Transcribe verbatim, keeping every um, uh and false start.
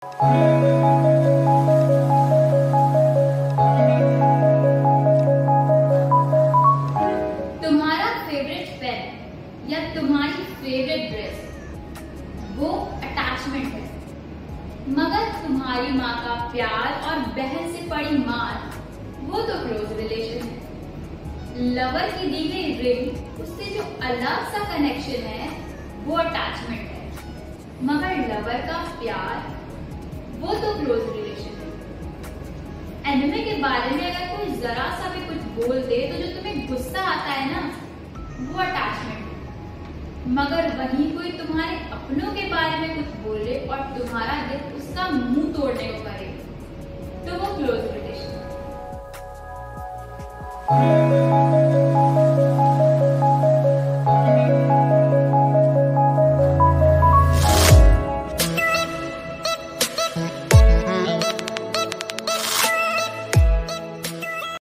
तुम्हारा favourite pen या तुम्हारी फेवरेट ड्रेस वो अटैचमेंट है, मगर तुम्हारी माँ का प्यार और बहन से पड़ी मार वो तो क्लोज रिलेशन है। लवर की दी गई रिंग उससे जो अलग सा कनेक्शन है वो अटैचमेंट है, मगर लवर का प्यार वो तो क्लोज रिलेशन है। एनिमे के बारे में अगर कोई जरा सा भी कुछ बोल दे तो जो तुम्हें गुस्सा आता है ना वो अटैचमेंट है, मगर वहीं कोई तुम्हारे अपनों के बारे में कुछ बोले और तुम्हारा दिल